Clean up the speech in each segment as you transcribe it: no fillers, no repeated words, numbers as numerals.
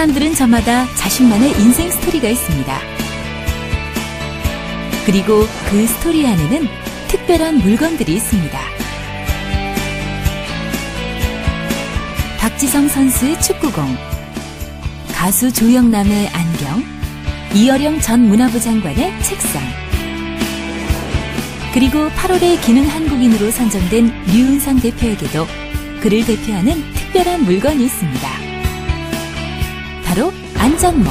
사람들은 저마다 자신만의 인생 스토리가 있습니다. 그리고 그 스토리 안에는 특별한 물건들이 있습니다. 박지성 선수의 축구공, 가수 조영남의 안경, 이어령 전 문화부 장관의 책상, 그리고 8월의 기능 한국인으로 선정된 류은상 대표에게도 그를 대표하는 특별한 물건이 있습니다. 바로 안전모.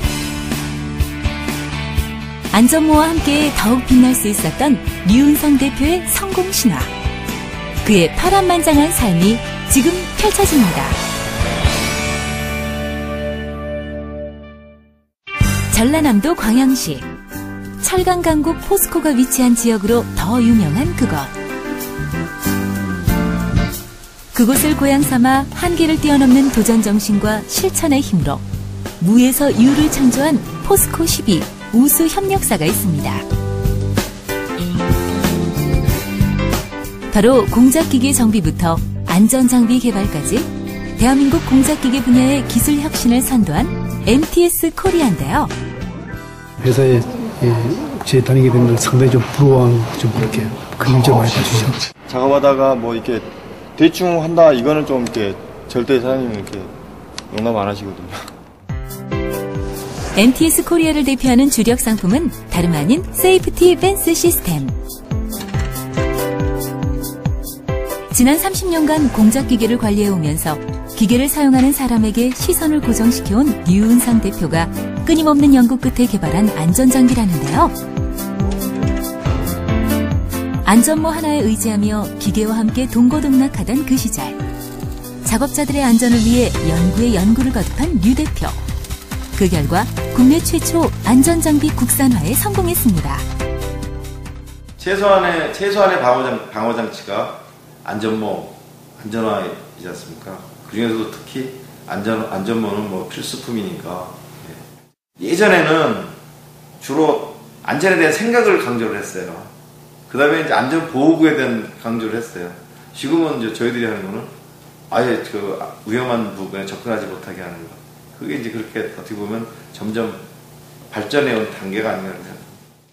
안전모와 함께 더욱 빛날 수 있었던 류은상 대표의 성공 신화. 그의 파란만장한 삶이 지금 펼쳐집니다. 전라남도 광양시. 철강 강국 포스코가 위치한 지역으로 더 유명한 그곳. 그곳을 고향 삼아 한계를 뛰어넘는 도전정신과 실천의 힘으로 무에서 유를 창조한 포스코 12 우수 협력사가 있습니다. 바로 공작기계 정비부터 안전장비 개발까지 대한민국 공작기계 분야의 기술 혁신을 선도한 MTS 코리아인데요. 회사에 제 다니게 되면 상당히 좀 부러워하고 좀 그렇게 큰 일 좀 많이 봐주죠. 작업하다가 뭐 이렇게 대충 한다 이거는 좀 이렇게 절대 사장님이 이렇게 용납 안 하시거든요. MTS 코리아를 대표하는 주력 상품은 다름 아닌 세이프티 펜스 시스템. 지난 30년간 공작기계를 관리해오면서 기계를 사용하는 사람에게 시선을 고정시켜온 류은상 대표가 끊임없는 연구 끝에 개발한 안전장비라는데요. 안전모 하나에 의지하며 기계와 함께 동고동락하던 그 시절, 작업자들의 안전을 위해 연구에 연구를 거듭한 류 대표. 그 결과 국내 최초 안전장비 국산화에 성공했습니다. 최소한의 방어장치가 안전화이지 않습니까? 그 중에서도 특히 안전모는 뭐 필수품이니까. 예전에는 주로 안전에 대한 생각을 강조를 했어요. 그 다음에 이제 안전보호구에 대한 강조를 했어요. 지금은 이제 저희들이 하는 거는 아예 그 위험한 부분에 접근하지 못하게 하는 거. 그게 이제 그렇게 어떻게 보면 점점 발전해온 단계가 아닌가 생각합니다.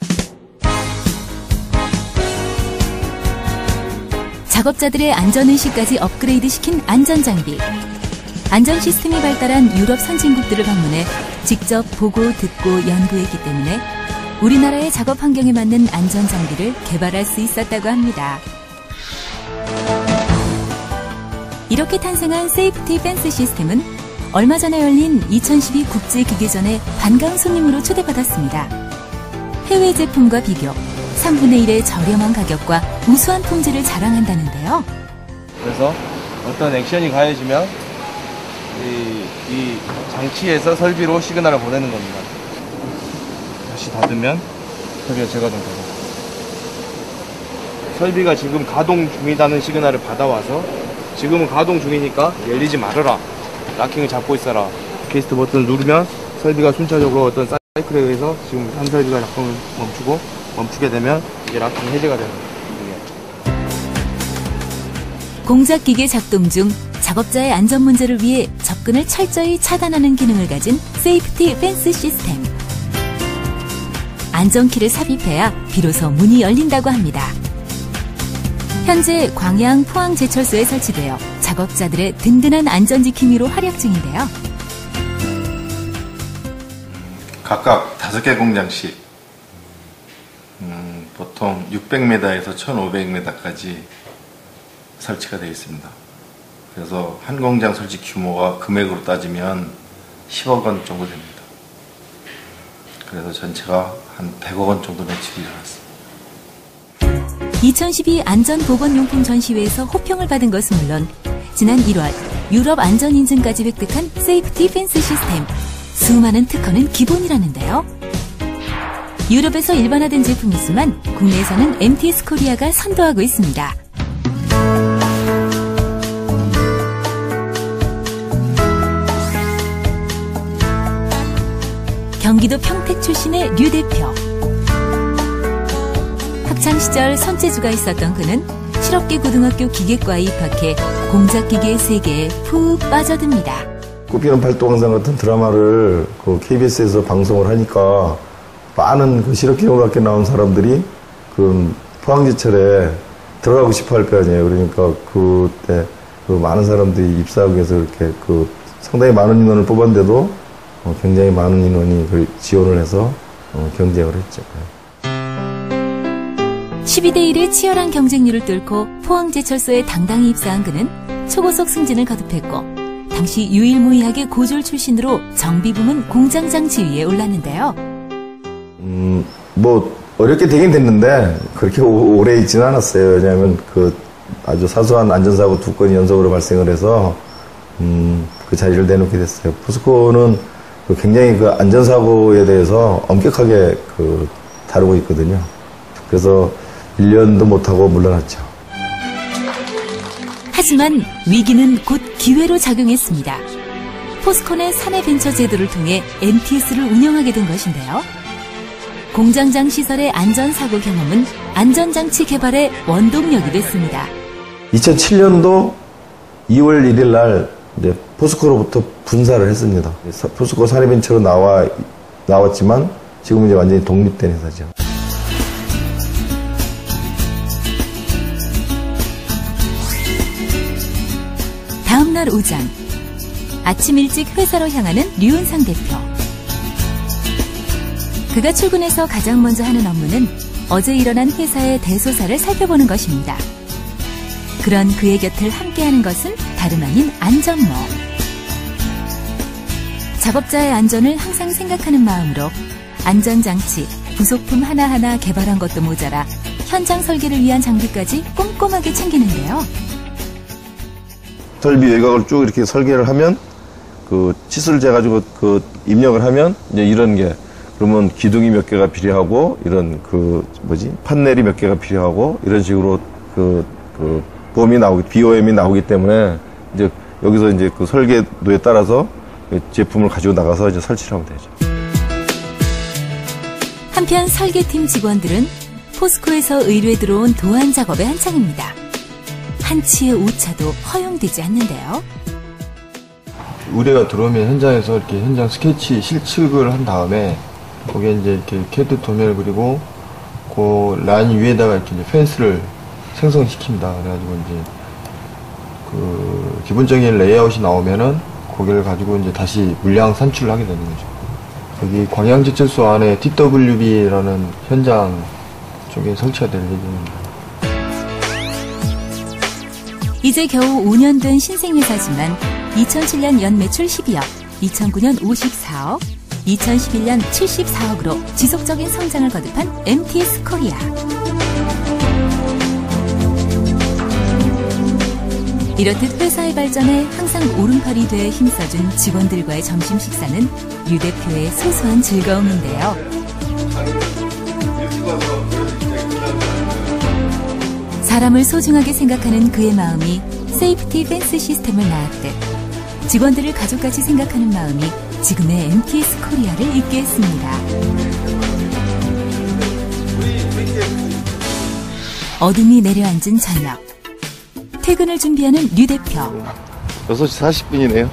작업자들의 안전의식까지 업그레이드시킨 안전장비. 안전 시스템이 발달한 유럽 선진국들을 방문해 직접 보고 듣고 연구했기 때문에 우리나라의 작업 환경에 맞는 안전장비를 개발할 수 있었다고 합니다. 이렇게 탄생한 세이프티 펜스 시스템은 얼마 전에 열린 2012 국제기계전에 반가운 손님으로 초대받았습니다. 해외 제품과 비교, 3분의 1의 저렴한 가격과 우수한 품질을 자랑한다는데요. 그래서 어떤 액션이 가해지면 이 장치에서 설비로 시그널을 보내는 겁니다. 다시 닫으면 설비가 제거됩니다. 설비가 지금 가동 중이라는 시그널을 받아와서 지금은 가동 중이니까 열리지 말아라. 락킹을 잡고 있어라. 게스트 버튼을 누르면 설비가 순차적으로 어떤 사이클에 의해서 지금 한 설비가 작동을 멈추게 되면 이제 락킹이 해제가 되는 거예요. 공작기계 작동 중 작업자의 안전 문제를 위해 접근을 철저히 차단하는 기능을 가진 세이프티 펜스 시스템. 안전키를 삽입해야 비로소 문이 열린다고 합니다. 현재 광양 포항제철소에 설치되어 작업자들의 든든한 안전지킴이로 활약 중인데요. 각각 5개 공장씩 보통 600m에서 1500m까지 설치가 되어 있습니다. 그래서 한 공장 설치 규모가 금액으로 따지면 10억 원 정도 됩니다. 그래서 전체가 한 100억 원 정도 매출이 일어났습니다. 2012 안전보건용품 전시회에서 호평을 받은 것은 물론 지난 1월 유럽 안전인증까지 획득한 세이프티 펜스 시스템. 수많은 특허는 기본이라는데요. 유럽에서 일반화된 제품이지만 국내에서는 MTS 코리아가 선도하고 있습니다. 경기도 평택 출신의 류 대표. 학창시절 손재주가 있었던 그는 실업계 고등학교 기계과에 입학해 공작기계 세계에 푹 빠져듭니다. 꽃피는 팔도강산 같은 드라마를 그 KBS에서 방송을 하니까 많은 그 실업계획학교 나온 사람들이 그 포항제철에 들어가고 싶어 할 거 아니에요. 그러니까 그때 그 많은 사람들이 입사하기 위해서 이렇게 그 상당히 많은 인원을 뽑았는데도 굉장히 많은 인원이 그 지원을 해서 경쟁을 했죠. 12대1의 치열한 경쟁률을 뚫고 포항제철소에 당당히 입사한 그는 초고속 승진을 거듭했고 당시 유일무이하게 고졸 출신으로 정비부문 공장장 지위에 올랐는데요. 뭐 어렵게 되긴 됐는데 그렇게 오래 있지는 않았어요. 왜냐하면 그 아주 사소한 안전사고 2건이 연속으로 발생을 해서 그 자리를 내놓게 됐어요. 포스코는 굉장히 그 안전사고에 대해서 엄격하게 그 다루고 있거든요. 그래서 1년도 못하고 물러났죠. 하지만 위기는 곧 기회로 작용했습니다. 포스코 내 사내벤처 제도를 통해 MTS를 운영하게 된 것인데요. 공장장 시설의 안전사고 경험은 안전장치 개발의 원동력이 됐습니다. 2007년도 2월 1일 날 이제 포스코로부터 분사를 했습니다. 포스코 사내벤처로 나왔지만 지금은 이제 완전히 독립된 회사죠. 다음날 오전 아침 일찍 회사로 향하는 류은상 대표. 그가 출근해서 가장 먼저 하는 업무는 어제 일어난 회사의 대소사를 살펴보는 것입니다. 그런 그의 곁을 함께하는 것은 다름 아닌 안전모. 작업자의 안전을 항상 생각하는 마음으로 안전장치, 부속품 하나하나 개발한 것도 모자라 현장 설계를 위한 장비까지 꼼꼼하게 챙기는데요. 설비 외곽을 쭉 이렇게 설계를 하면 그 치수를 재가지고 그 입력을 하면 이제 이런 게 그러면 기둥이 몇 개가 필요하고 이런 그 판넬이 몇 개가 필요하고 이런 식으로 그 BOM이 나오기 때문에 이제 여기서 이제 그 설계도에 따라서 제품을 가지고 나가서 이제 설치를 하면 되죠. 한편 설계팀 직원들은 포스코에서 의뢰 들어온 도안 작업에 한창입니다. 한치의 오차도 허용되지 않는데요. 의뢰가 들어오면 현장에서 이렇게 현장 스케치 실측을 한 다음에 거기에 이제 이렇게 캐드 도면을 그리고 그 라인 위에다가 이렇게 이제 펜스를 생성시킵니다. 그래가지고 이제 그 기본적인 레이아웃이 나오면은 거기를 가지고 이제 다시 물량 산출을 하게 되는 거죠. 여기 광양제철소 안에 TWB라는 현장 쪽에 설치가 될 예정입니다. 이제 겨우 5년 된 신생회사지만 2007년 연매출 12억, 2009년 54억, 2011년 74억으로 지속적인 성장을 거듭한 MTS 코리아. 이렇듯 회사의 발전에 항상 오른팔이 돼 힘써준 직원들과의 점심 식사는 유 대표의 소소한 즐거움인데요. 사람을 소중하게 생각하는 그의 마음이 세이프티 펜스 시스템을 낳았듯 직원들을 가족같이 생각하는 마음이 지금의 MTS 코리아를 있게 했습니다. 어둠이 내려앉은 저녁. 퇴근을 준비하는 류 대표. 6시 40분이네요.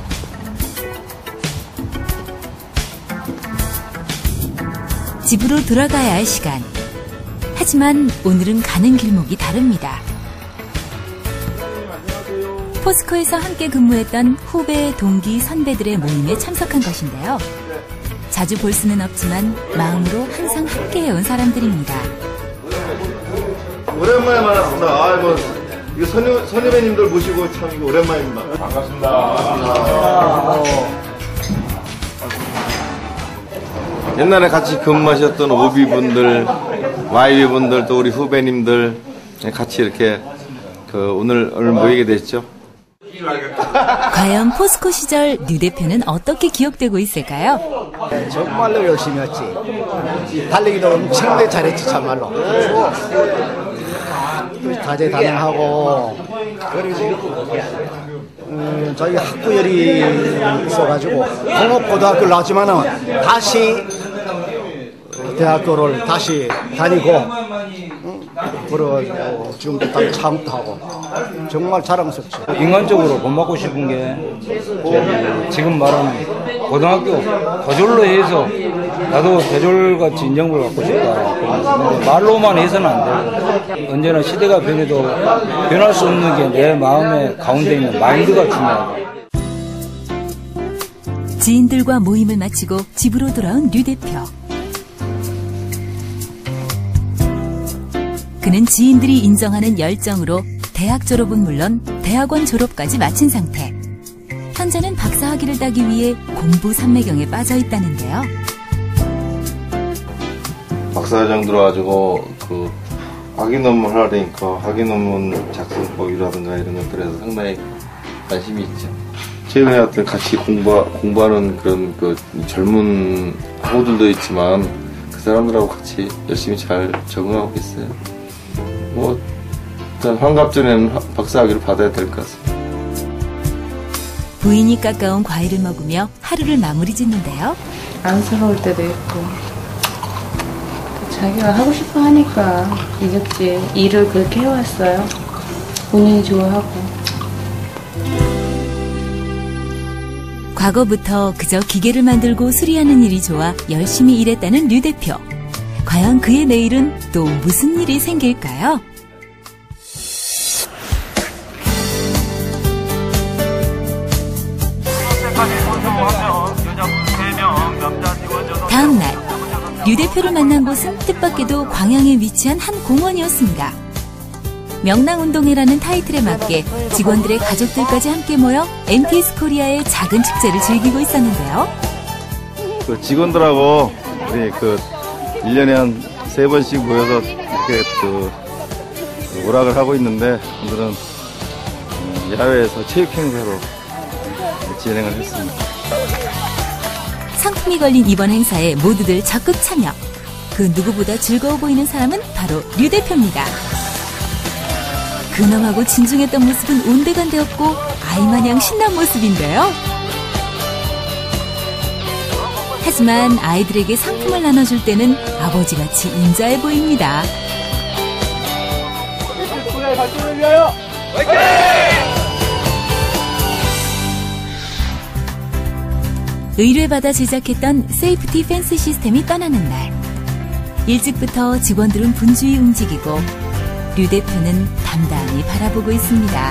집으로 돌아가야 할 시간. 하지만 오늘은 가는 길목이 다릅니다. 포스코에서 함께 근무했던 후배, 동기, 선배들의 모임에 참석한 것인데요. 자주 볼 수는 없지만 마음으로 항상 함께해온 사람들입니다. 오랜만에 만났습니다. 아이고, 이거 선후배님들 모시고 참 이거 오랜만입니다. 반갑습니다. 옛날에 같이 근무하셨던 오비분들, YB분들, 또 우리 후배님들 같이 이렇게 오늘 모이게 됐죠. 과연 포스코 시절 류 대표는 어떻게 기억되고 있을까요? 정말로 열심히 했지. 달리기도 엄청나게 잘했지, 참말로. 다재다능하고, 그리고 저희 학부열이 있어가지고 공업고등학교를 나왔지만은 다시 대학교를 다시 다니고 그리고 지금 딱 창업도 하고 정말 자랑스럽죠. 인간적으로 본받고 싶은 게 지금 말하는 고등학교 거졸로 해서 나도 대졸같이 인정을 받고 싶다. 말로만 해서는 안 되고 언제나 시대가 변해도 변할 수 없는 게 내 마음의 가운데 있는 마인드가 중요하다. 지인들과 모임을 마치고 집으로 돌아온 류 대표. 그는 지인들이 인정하는 열정으로 대학 졸업은 물론 대학원 졸업까지 마친 상태. 현재는 박사학위를 따기 위해 공부 삼매경에 빠져 있다는데요. 박사과정 들어가지고 그 학위 논문 하려니까 학위 논문 작성법이라든가 이런 것들에서 상당히 관심이 있죠. 최근에 어떤 같이 공부하는 그런 그 젊은 학우들도 있지만 그 사람들하고 같이 열심히 잘 적응하고 있어요. 뭐 일단 환갑전에는 박사학위를 받아야 될 것 같습니다. 부인이 깎아온 과일을 먹으며 하루를 마무리 짓는데요. 안쓰러울 때도 있고 자기가 하고 싶어 하니까 이겼지. 일을 그렇게 해왔어요. 본인이 좋아하고. 과거부터 그저 기계를 만들고 수리하는 일이 좋아 열심히 일했다는 류 대표. 과연 그의 내일은 또 무슨 일이 생길까요? 다음 날, 류 대표를 만난 곳은 뜻밖에도 광양에 위치한 한 공원이었습니다. 명랑운동회라는 타이틀에 맞게 직원들의 가족들까지 함께 모여 MTS 코리아의 작은 축제를 즐기고 있었는데요. 그 직원들하고 우리 1년에 한 3번씩 모여서 이렇게 오락을 하고 있는데 오늘은 야외에서 체육행사로 진행을 했습니다. 상품이 걸린 이번 행사에 모두들 적극 참여. 그 누구보다 즐거워 보이는 사람은 바로 류 대표입니다. 근엄하고 진중했던 모습은 온데간데 없고 아이마냥 신난 모습인데요. 하지만 아이들에게 상품을 나눠줄 때는 아버지같이 인자해 보입니다. 의뢰받아 제작했던 세이프티 펜스 시스템이 떠나는 날. 일찍부터 직원들은 분주히 움직이고 류 대표는 담담히 바라보고 있습니다.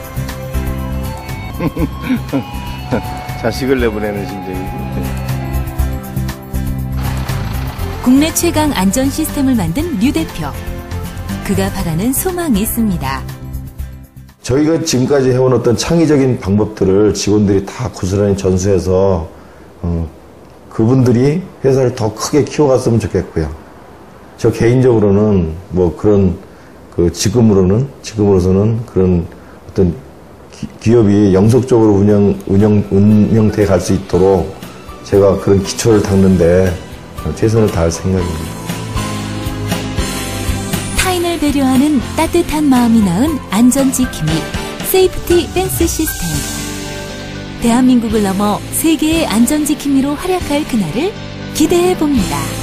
자식을 내보내는 심정이. 국내 최강 안전 시스템을 만든 류 대표. 그가 바라는 소망이 있습니다. 저희가 지금까지 해온 어떤 창의적인 방법들을 직원들이 다 고스란히 전수해서 그분들이 회사를 더 크게 키워갔으면 좋겠고요. 저 개인적으로는 뭐 그런 지금으로서는 그런 어떤 기업이 영속적으로 운영돼 갈 수 있도록 제가 그런 기초를 닦는데 최선을 다할 생각입니다. 타인을 배려하는 따뜻한 마음이 낳은 안전지킴이 세이프티 펜스 시스템. 대한민국을 넘어 세계의 안전지킴이로 활약할 그날을 기대해 봅니다.